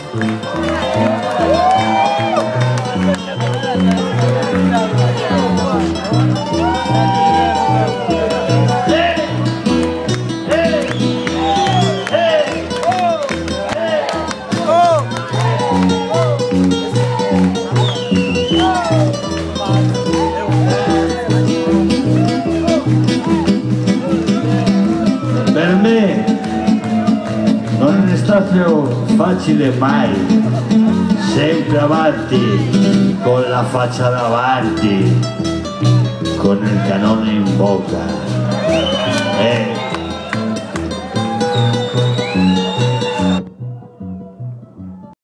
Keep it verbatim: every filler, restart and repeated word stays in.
Per me non è stato facile mai, sempre avanti, con la faccia davanti, con il cannone in bocca. Eh,